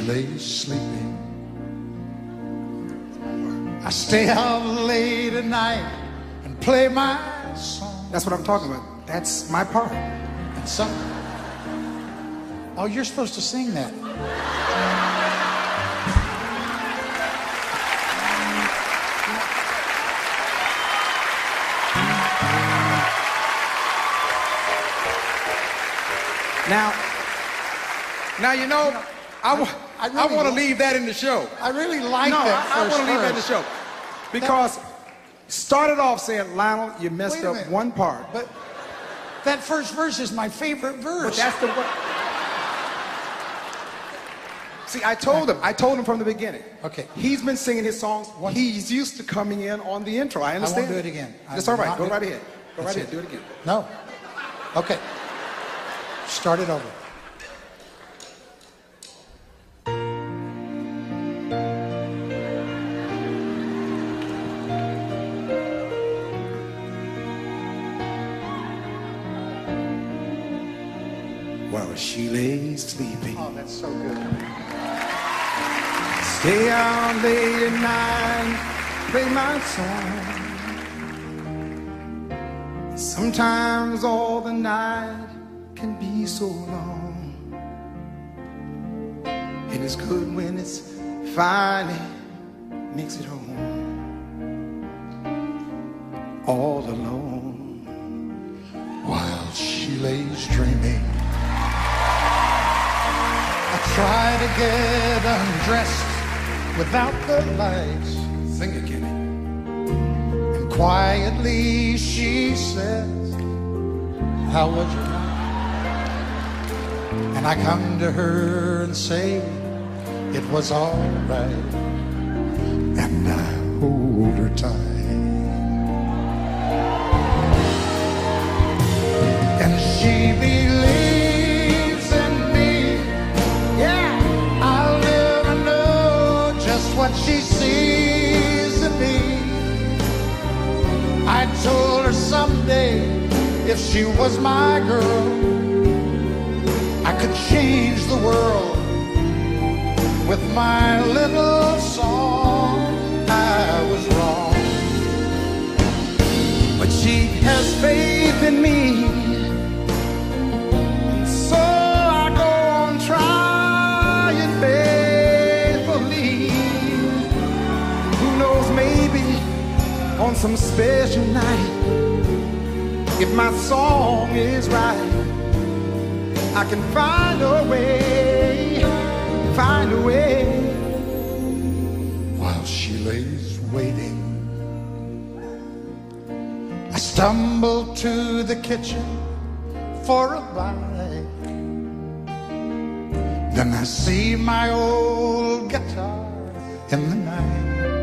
lays sleeping. I stay out late at night and play my song. That's what I'm talking about. That's my part. And some... Oh, you're supposed to sing that. Now you know, I want to leave that in the show. I really like that. I want to leave that in the show. Because started off saying, Lionel, you messed up one part. But that first verse is my favorite verse. But that's the one. See, I told him from the beginning. Okay. He's been singing his songs. He's used to coming in on the intro. I understand. I won't do it again. That's all right. Go right ahead. Go right ahead. Do it again. No. Okay. Start it over. While she lays sleeping. Oh, that's so good. Stay out late at night, play my song. Sometimes all the night can be so long. And it's good when it's finally makes it home. All alone. While she lays dreaming, I try to get undressed without the lights. Sing again. And quietly she says, how was your night? And I come to her and say, it was all right. And I hold her tight. And she believes in me. Yeah, I'll never know just what she sees in me. I told her someday, if she was my girl, I could change the world with my little song. I was wrong, but she has faith in me. On some special night, if my song is right, I can find a way, find a way. While she lays waiting, I stumble to the kitchen for a bite. Then I see my old guitar in the night,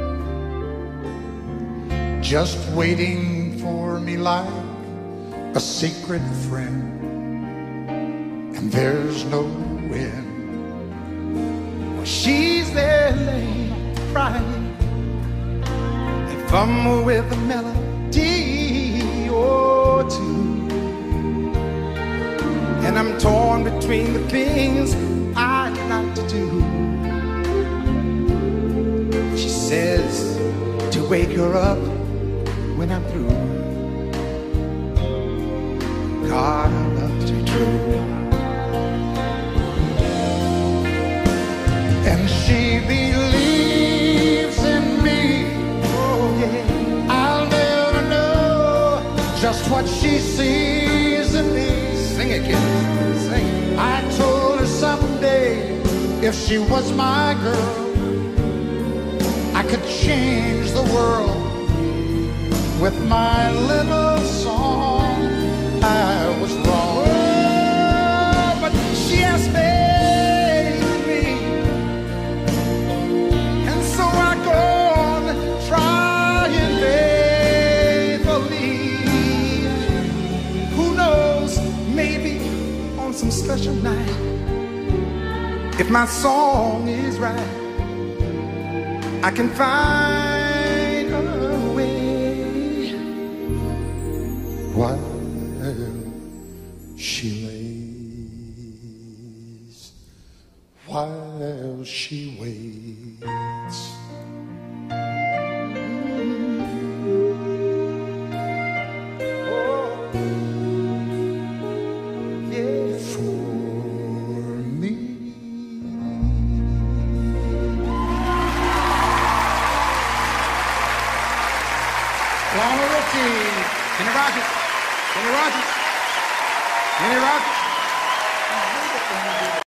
just waiting for me like a secret friend. And there's no end. Well, she's there laying, crying, and fumble with a melody or two. And I'm torn between the things I'd like to do. She says to wake her up when I'm through. God, I love you true. And she believes in me. Oh yeah, I'll never know just what she sees in me. Sing it, kid. Sing. I told her someday, if she was my girl, I could change the world with my little song. I was wrong, oh, but she has faith in me, and so I go on trying faithfully. Who knows, maybe on some special night, if my song is right, I can find a way. While she lays, while she Lionel Richie. Kenny Rogers. Kenny Rogers. Kenny Rogers.